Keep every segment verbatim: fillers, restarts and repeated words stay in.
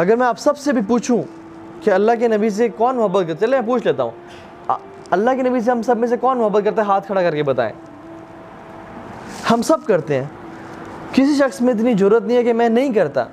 اگر میں آپ سب سے بھی پوچھوں کہ اللہ کے نبی سے کون محبت کرتا ہے، چلے میں پوچھ لیتا ہوں، اللہ کے نبی سے ہم سب میں سے کون محبت کرتا ہے؟ ہاتھ کھڑا کر کے بتائیں۔ ہم سب کرتے ہیں، کسی شخص میں اتنی جرأت نہیں ہے کہ میں نہیں کرتا۔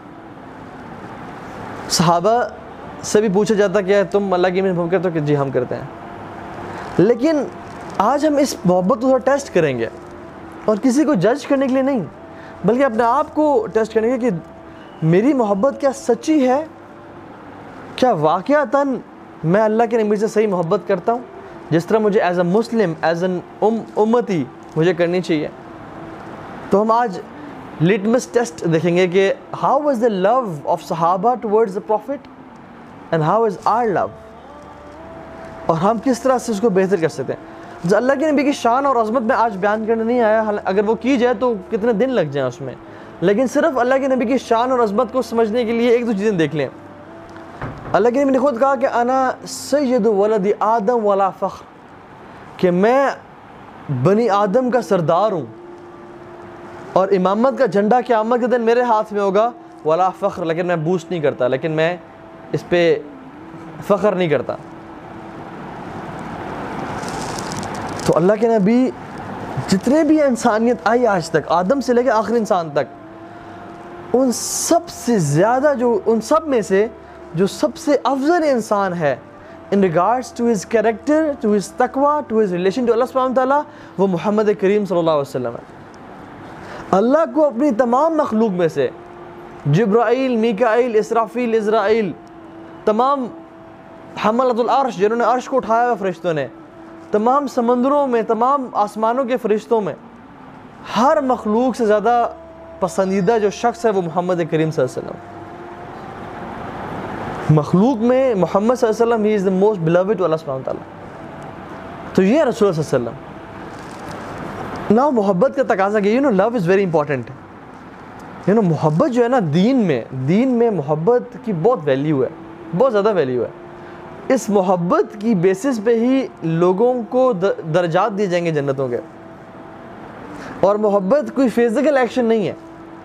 صحابہ سے بھی پوچھا جاتا کہ تم اللہ کی محبت کرتے ہو کہ جی ہم کرتے ہیں۔ لیکن آج ہم اس محبت کو تھوڑا ٹیسٹ کریں گے، اور کسی کو جج کرنے کے لیے نہیں، بلکہ اپنے آپ کو ٹیسٹ کریں گے کہ میری محبت کیا سچی ہے؟ کیا واقعتاً میں اللہ کے نبی سے صحیح محبت کرتا ہوں جس طرح مجھے as a Muslim, as an امتی مجھے کرنی چاہیے؟ تو ہم آج لٹمس ٹیسٹ دیکھیں گے کہ how was the love of صحابہ towards the prophet and how is our love, اور ہم کس طرح سے اس کو بہتر کر سکتے ہیں۔ جو اللہ کے نبی کی شان اور عظمت میں آج بیان کرنے نہیں آیا، اگر وہ کی جائے تو کتنے دن لگ جائیں اس میں، لیکن صرف اللہ کے نبی کی شان اور عظمت کو سمجھنے کے لیے ایک دو چیزیں دیکھ لیں۔ اللہ کے نبی نے خود کہا کہ انا سید ولد آدم ولا فخر، کہ میں بنی آدم کا سردار ہوں، اور امامت کا جھنڈا قیامت کے دن میرے ہاتھ میں ہوگا، ولا فخر، لیکن میں بوسٹ نہیں کرتا، لیکن میں اس پہ فخر نہیں کرتا۔ تو اللہ کے نبی جتنے بھی انسانیت آئی آج تک، آدم سے لے کے آخری انسان تک، ان سب سے زیادہ جو ان سب میں سے جو سب سے افضل انسان ہے in regards to his character, to his taqwa, to his relation to Allah subhanahu wa ta'ala، وہ محمد کریم صلی اللہ علیہ وسلم ہے۔ اللہ کو اپنی تمام مخلوق میں سے جبرائیل، میکائیل، اسرافیل، اسرائیل، تمام حملۃ العرش جنہوں نے عرش کو اٹھایا ہوا فرشتوں نے، تمام سمندروں میں، تمام آسمانوں کے فرشتوں میں، ہر مخلوق سے زیادہ پسندیدہ جو شخص ہے وہ محمد کریم صلی اللہ علیہ وسلم۔ مخلوق میں محمد صلی اللہ علیہ وسلم، he is the most beloved to Allah سبحانہ تعالیٰ۔ تو یہ رسول اللہ صلی اللہ علیہ وسلم۔ نا محبت کا تقاضا کہ you know love is very important. You know محبت جو ہے نا، دین میں دین میں محبت کی بہت ویلیو ہے، بہت زیادہ ویلیو ہے۔ اس محبت کی بیسس پہ ہی لوگوں کو درجات دیے جائیں گے جنتوں کے۔ اور محبت کوئی فزیکل ایکشن نہیں ہے،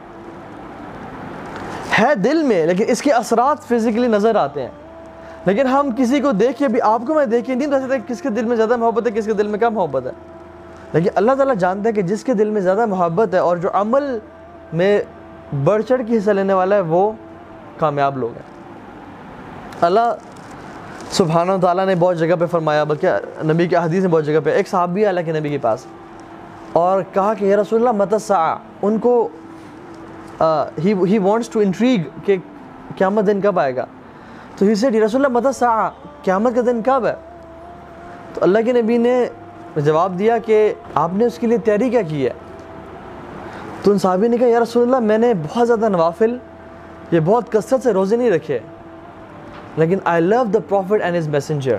ہے دل میں، لیکن اس کے اثرات فزیکلی نظر آتے ہیں۔ لیکن ہم کسی کو دیکھ کے بھی، آپ کو میں دیکھ کے نہیں بتا سکتے کس کے دل میں زیادہ محبت ہے، کس کے دل میں کم محبت ہے، لیکن اللہ تعالیٰ جانتا ہے کہ جس کے دل میں زیادہ محبت ہے اور جو عمل میں بڑھ چڑھ کے حصہ لینے والا ہے وہ کامیاب لوگ ہیں۔ اللہ سبحانہ و تعالیٰ نے بہت جگہ پہ فرمایا، بلکہ نبی کے حدیث میں بہت جگہ پہ، ایک صحابی اللہ کے نبی کے پاس اور کہا کہ یا رسول اللہ متی الساعہ، ان کو ہی ہی وانٹس ٹو انٹریگ کہ قیامت دن کب آئے گا۔ تو ہی سیڈ یا رسول اللہ متی الساعہ، قیامت کا دن کب ہے؟ تو اللہ کے نبی نے جواب دیا کہ آپ نے اس کے لیے تیاری کیا کی ہے؟ تو ان صحابی نے کہا یا رسول اللہ میں نے بہت زیادہ نوافل، یہ بہت کثرت سے روزے نہیں رکھے، لیکن I love the prophet and his messenger,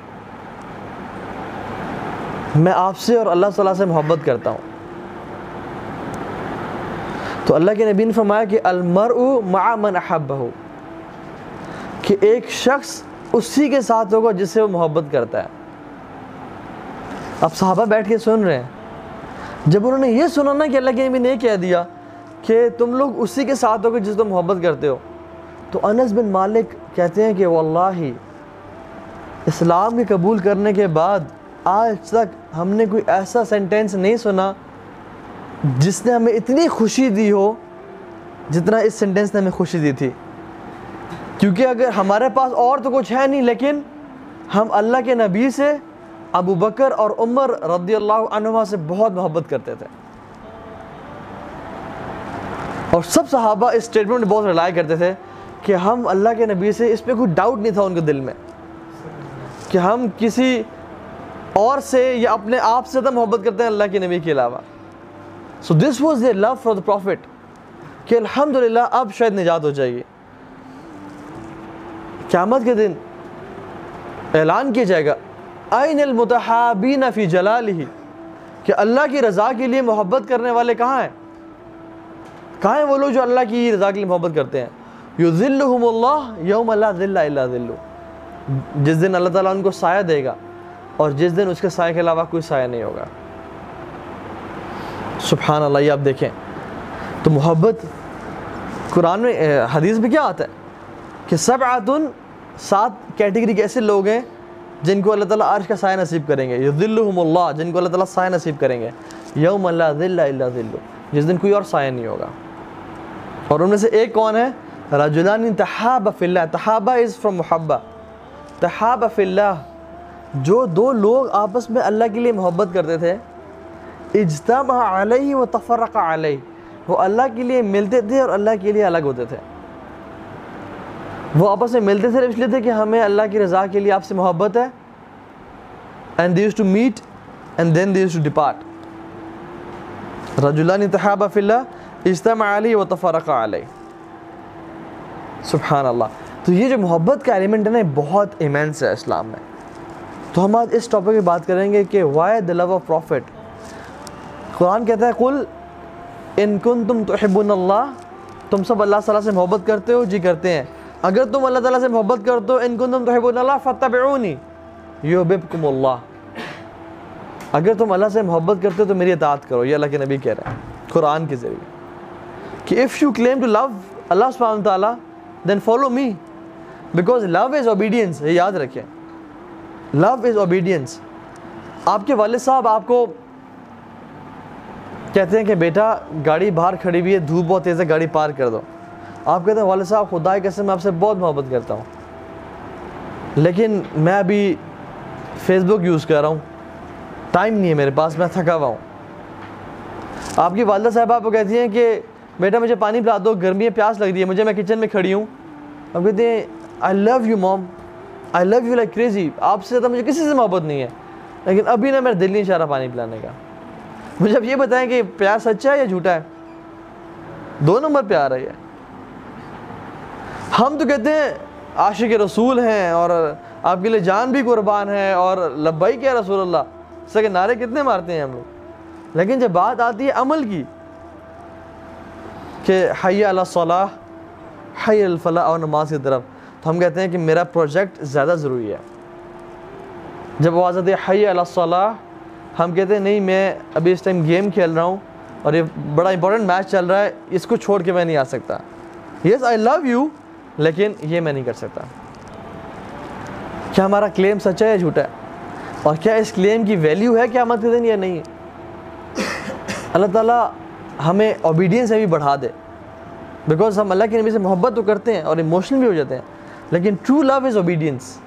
میں آپ سے اور اللہ صلی اللہ سے محبت کرتا ہوں۔ تو اللہ کے نبی نے فرمایا کہ المرء مع من احبہ، کہ ایک شخص اسی کے ساتھ ہوگا جس سے وہ محبت کرتا ہے۔ اب صحابہ بیٹھ کے سن رہے ہیں، جب انہوں نے یہ سنا نا کہ اللہ کے نبی نے یہ کہہ دیا کہ تم لوگ اسی کے ساتھ ہوگے جس سے تم محبت کرتے ہو، تو انس بن مالک کہتے ہیں کہ واللہ اسلام کے قبول کرنے کے بعد آج تک ہم نے کوئی ایسا سینٹینس نہیں سنا جس نے ہمیں اتنی خوشی دی ہو جتنا اس سینٹینس نے ہمیں خوشی دی تھی۔ کیونکہ اگر ہمارے پاس اور تو کچھ ہے نہیں، لیکن ہم اللہ کے نبی سے، ابو بکر اور عمر رضی اللہ عنہما سے بہت محبت کرتے تھے، اور سب صحابہ اس اسٹیٹمنٹ میں بہت ریلائی کرتے تھے کہ ہم اللہ کے نبی سے، اس پہ کوئی ڈاؤٹ نہیں تھا ان کے دل میں کہ ہم کسی اور سے یا اپنے آپ سے زیادہ محبت کرتے ہیں اللہ کے نبی کے علاوہ۔ So this was their love for the prophet, کہ الحمدللہ اب شاید نجات ہو جائے گی۔ قیامت کے دن اعلان کیا جائے گا این المتحابین فی جلالہ، کہ اللہ کی رضا کے لیے محبت کرنے والے کہاں ہیں؟ کہاں ہیں وہ لوگ جو اللہ کی رضا کے لیے محبت کرتے ہیں؟ یذلہم اللہ یوم لا ذل الا ذلہ، جس دن اللہ تعالیٰ ان کو سایہ دے گا اور جس دن اس کے سایہ کے علاوہ کوئی سایہ نہیں ہوگا۔ سبحان اللہ۔ یہ آپ دیکھیں تو محبت قرآن میں، حدیث میں کیا آتا ہے کہ سبعۃ سات کیٹیگری کے ایسے لوگ ہیں جن کو اللہ تعالیٰ عرش کا سایہ نصیب کریں گے، یظلھم اللہ، جن کو اللہ تعالیٰ سایہ نصیب کریں گے، یوم لا ظل الا ظلہ، جس دن کوئی اور سایہ نہیں ہوگا. اور ان میں سے ایک کون ہے؟ رجلان تحابا فی اللہ. تحابا از فرام محبہ. تحابا فی اللہ، جو دو لوگ آپس میں اللہ کے لیے محبت کرتے تھے، اجتمع علیہ و تفرق علیہ، وہ اللہ کے لیے ملتے تھے اور اللہ کے لیے الگ ہوتے تھے. وہ آپس میں ملتے تھے اس لیے تھے کہ ہمیں اللہ کی رضا کے لیے آپ سے محبت ہے، and they used to meet and then they used to depart. رجلان تحابا فی اللہ اجتمع علیہ و تفرق علیہ. سبحان اللہ. تو یہ جو محبت کا ایلیمنٹ ہے نا بہت ایمینس ہے اسلام میں. تو ہم آج اس ٹاپک پہ بات کریں گے کہ why the love of prophet. قرآن کہتا ہے قل ان کنتم تحبون اللہ، تم سب اللہ تعالیٰ سے محبت کرتے ہو؟ جی کرتے ہیں. اگر تم اللہ تعالیٰ سے محبت کرتے ہو، ان کنتم تحبون اللہ فاتبعونی یحببکم اللہ، اگر تم اللہ سے محبت کرتے ہو تو میری اطاعت کرو. یہ اللہ کے نبی کہہ رہے ہیں قرآن کے ذریعے کہ if you claim to love اللہ سبحانہ وتعالیٰ then follow me because love is obedience. یہ یاد رکھیں، love is obedience. آپ کے والد صاحب آپ کو کہتے ہیں کہ بیٹا گاڑی باہر کھڑی ہوئی ہے، دھوپ بہت تیز ہے، گاڑی پار کر دو. آپ کہتے ہیں والد صاحب خدا کی قسم میں آپ سے بہت محبت کرتا ہوں، لیکن میں ابھی فیس بک یوز کر رہا ہوں، ٹائم نہیں ہے میرے پاس، میں تھکا ہوا ہوں. آپ کی والدہ صاحبہ آپ کو کہتی ہیں کہ بیٹا مجھے پانی پلا دو، گرمی ہے، پیاس لگ رہی ہے مجھے، میں کچن میں کھڑی ہوں. آپ کہتے ہیں I love you mom, I love you like crazy, آپ سے زیادہ مجھے کسی سے محبت نہیں ہے، لیکن ابھی نا میرا دل نہیں چاہ رہا پانی پلانے کا. مجھے اب یہ بتائیں کہ پیار سچا ہے یا جھوٹا ہے؟ دو نمبر پیار ہے. ہم تو کہتے ہیں عاشق رسول ہیں اور آپ کے لیے جان بھی قربان ہے اور لبیک یا رسول اللہ، اس کے نعرے کتنے مارتے ہیں ہم لوگ. لیکن جب بات آتی ہے عمل کی کہ حی علی الصلاح، حی علی الفلاح اور نماز کی طرف، تو ہم کہتے ہیں کہ میرا پروجیکٹ زیادہ ضروری ہے. جب آواز آتی ہے حی علی الصلاح، ہم کہتے ہیں نہیں میں ابھی اس ٹائم گیم کھیل رہا ہوں اور یہ بڑا امپورٹنٹ میچ چل رہا ہے، اس کو چھوڑ کے میں نہیں آ سکتا. یس آئی لو یو، لیکن یہ میں نہیں کر سکتا. کیا ہمارا کلیم سچا ہے یا جھوٹا ہے؟ اور کیا اس کلیم کی ویلیو ہے قیامت کے دن یا نہیں؟ اللہ تعالیٰ ہمیں اوبیڈینس میں بھی بڑھا دے، بیکاز ہم اللہ کے نبی سے محبت تو کرتے ہیں اور ایموشنل بھی ہو جاتے ہیں، لیکن ٹرو لو از اوبیڈینس.